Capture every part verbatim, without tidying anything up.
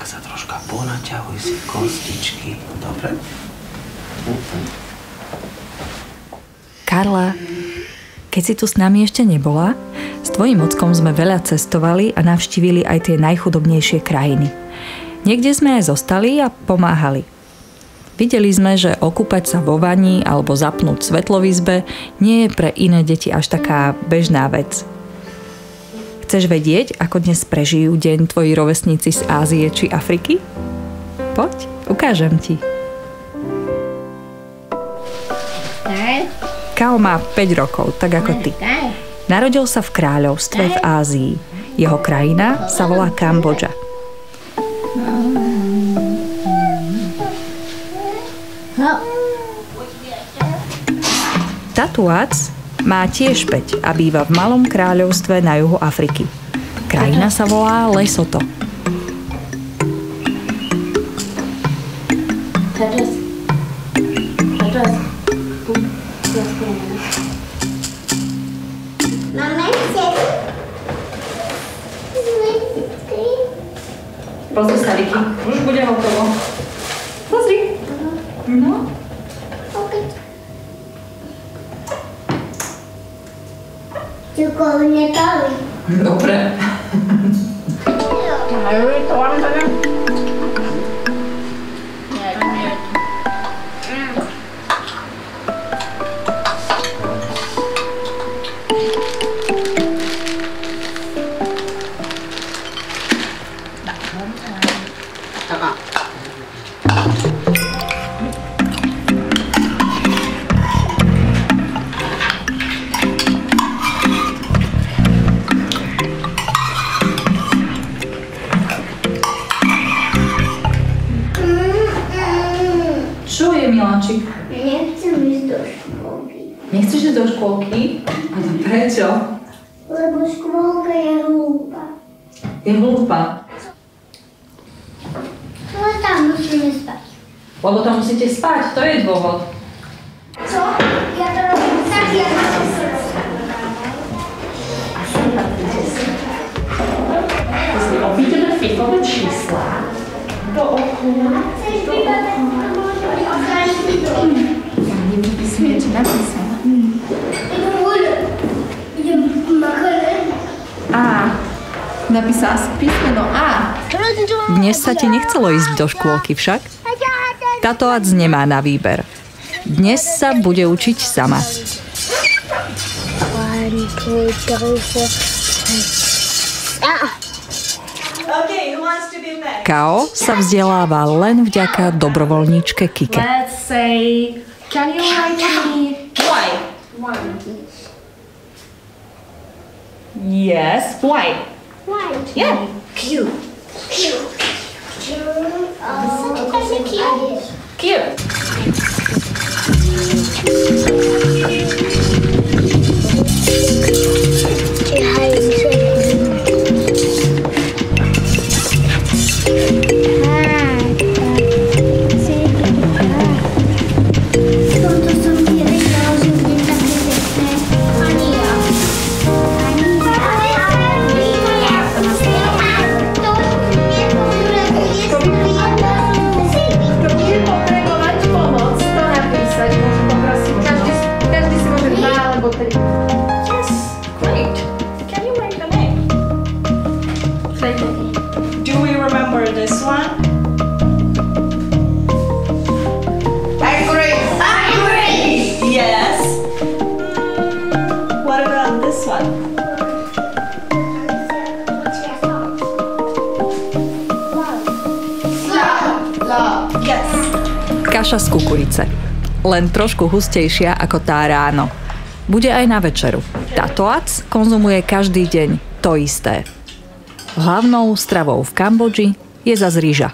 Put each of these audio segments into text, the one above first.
Tak sa troška ponaťahuj si kostičky. Dobre? Karla, keď si tu s nami ešte nebola, s tvojím ockom sme veľa cestovali a navštívili aj tie najchudobnejšie krajiny. Niekde sme aj zostali a pomáhali. Videli sme, že okúpať sa vo vani alebo zapnúť svetlo v izbe nie je pre iné deti až taká bežná vec. Chceš vedieť, ako dnes prežijú deň tvoji rovesníci z Ázie či Afriky? Poď, ukážem ti. Kao má päť rokov, tak ako ty. Narodil sa v kráľovstve v Ázii. Jeho krajina sa volá Kambodža. Tatuac má tiež päť a býva v malom kráľovstve na juhu Afriky. Krajina sa volá Lesotho. Pozri sa, Vicky, už bude hotovo. Pozri. No. Tylko nie to. Dobre. To vám to ne? Miláčik? Nechcem ísť do škôlky. Nechceš ísť do škôlky? A to prečo? Lebo škôlka je hlúpa. Je hlúpa? Ale tam musíme spať. Lebo tam musíte spať, to je dôvod. Co? Ja to robím tak, ja to si Pozri, obídeme fifové čísla do okna. Chceš vybavať? Vypísmete na písmena. Idem makaron. A. Napísala si písmeno A. Dnes sa ti nechcelo ísť do škôlky však? Tatuac nemá na výber. Dnes sa bude učiť sama. Kao sa vzdeláva len vďaka dobrovoľníčke Kike. Let's say, can you write me why? Why? Yes, why? Why? Yeah. Q. Q. Q. Oh, cute. Cute. Kaša z kukurice. Len trošku hustejšia ako tá ráno. Bude aj na večeru. Tatuac konzumuje každý deň to isté. Hlavnou stravou v Kambodži je zas ryža.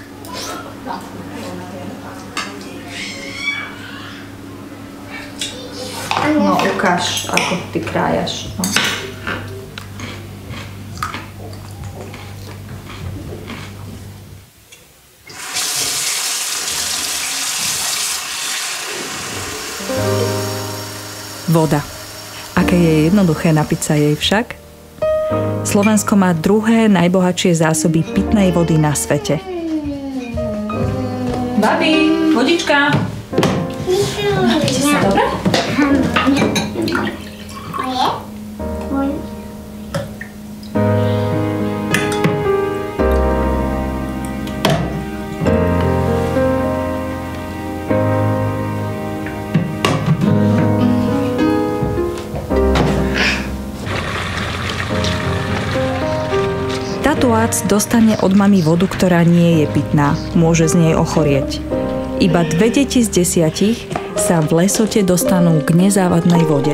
No, ukáž, ako ty krájaš. No. Voda. Aké je jednoduché napiť sa jej však? Slovensko má druhé najbohatšie zásoby pitnej vody na svete. Babi, vodička. Napíte sa, dobre? Tatuác dostane od mami vodu, ktorá nie je pitná. Môže z nej ochorieť. Iba dve deti z desiatich sa v Lesote dostanú k nezávadnej vode.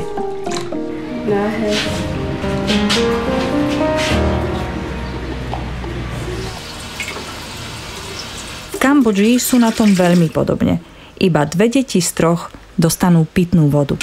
V Kambodži sú na tom veľmi podobne. Iba dve deti z troch dostanú pitnú vodu.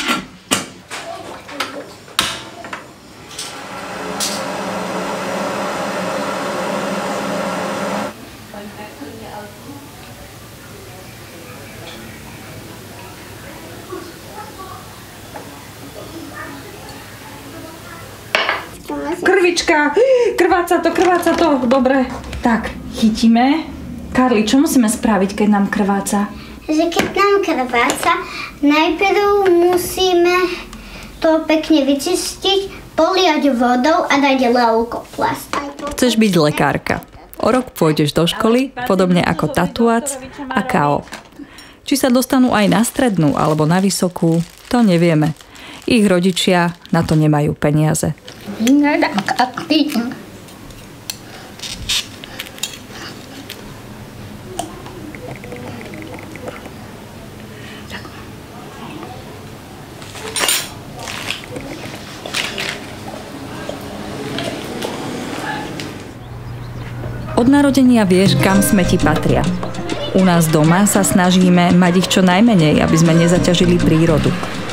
Krvička, krváca to, krváca to. Dobre, tak, chytíme. Karli, čo musíme spraviť, keď nám krváca? Že keď nám krváca, najprv musíme to pekne vyčistiť, poliať vodou a dať leukoplast. Chceš byť lekárka. O rok pôjdeš do školy, podobne ako tatuác a ká ó. Či sa dostanú aj na strednú alebo na vysokú, to nevieme. Ich rodičia na to nemajú peniaze. Od narodenia vieš, kam smeti patria. U nás doma sa snažíme mať ich čo najmenej, aby sme nezaťažili prírodu.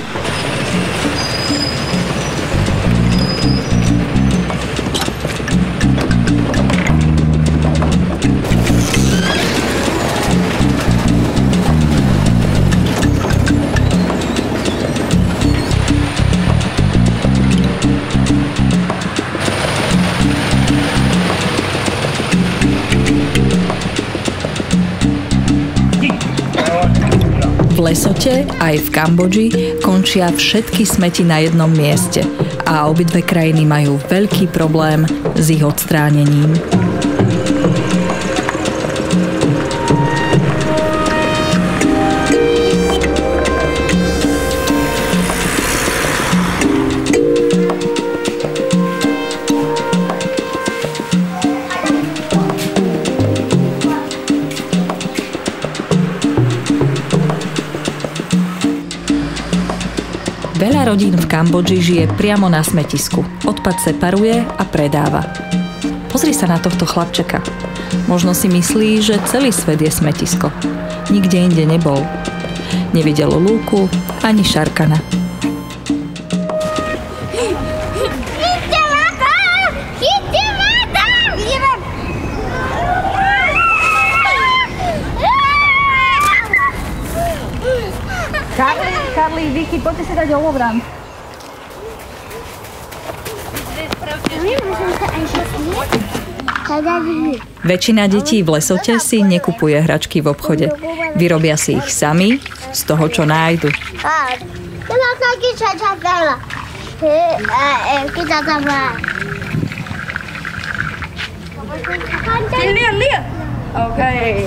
V Lesote aj v Kambodži končia všetky smeti na jednom mieste a obidve krajiny majú veľký problém s ich odstránením. Veľa rodín v Kambodži žije priamo na smetisku. Odpad separuje a predáva. Pozri sa na tohto chlapčeka. Možno si myslí, že celý svet je smetisko. Nikde inde nebol. Nevidel lúku ani šarkana. Karli, Vicky, poďte si dať hologram. Väčšina detí v Lesote si nekupuje hračky v obchode. Vyrobia si ich sami z toho, čo nájdu. Okay.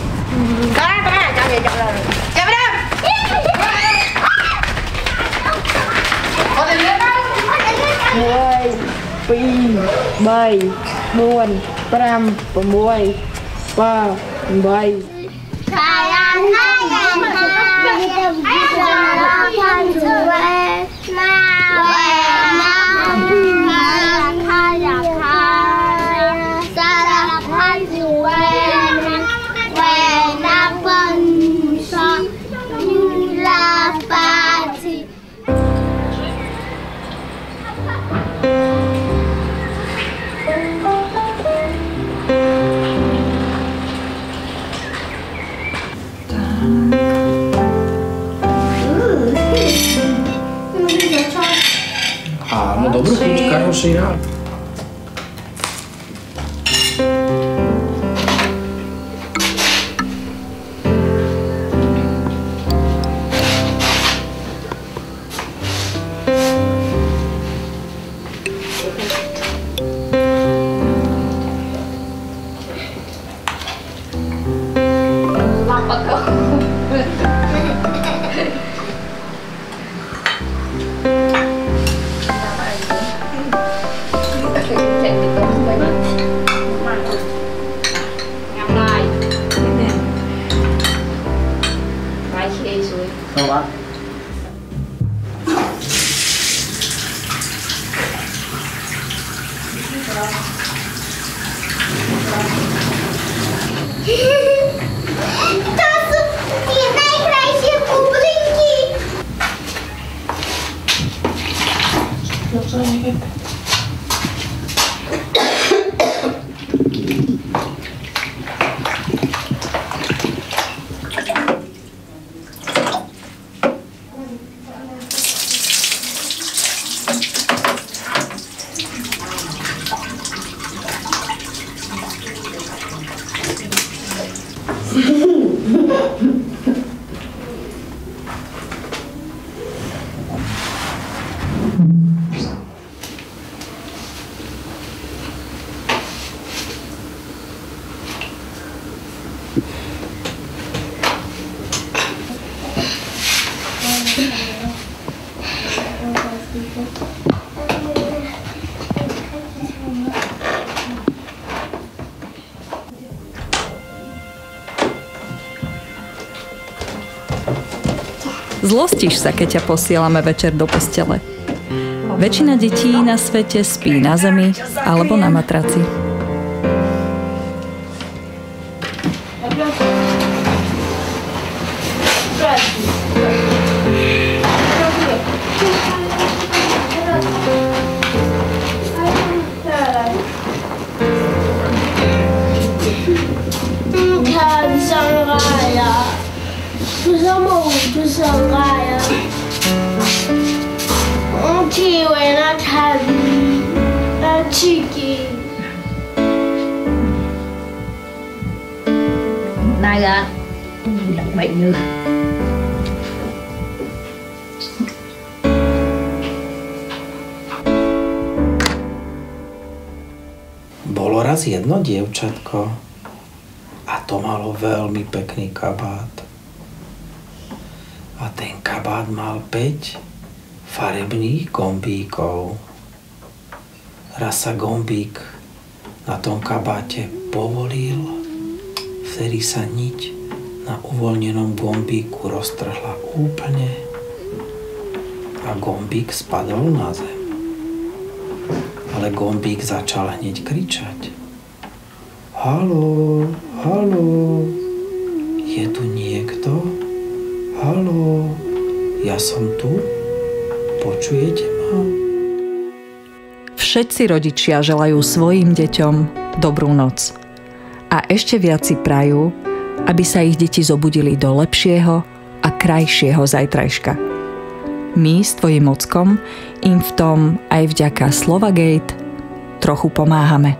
mười, pi, bảy, buồn, pram, mười, ba, bảy. Áno, dobrú chuť, karoši rád. apa kau? Không To sú tie najkrajšie bublinky. Zlostíš sa, keď ťa posielame večer do postele. Väčšina detí na svete spí na zemi alebo na matraci. Này ra đặc bệnh như Bolo raz jedno dievčatko a to malo veľmi pekný kabát. A ten kabát mal päť farebných gombíkov. Raz sa gombík na tom kabáte povolil, vtedy sa niť na uvoľnenom gombíku roztrhla úplne a gombík spadol na zem. Ale gombík začal hneď kričať. Haló, haló, je tu niekto? Haló, ja som tu? Počujete ma? Všetci rodičia želajú svojim deťom dobrú noc. A ešte viac si prajú, aby sa ich deti zobudili do lepšieho a krajšieho zajtrajška. My s tvojim ockom im v tom aj vďaka Slovagate trochu pomáhame.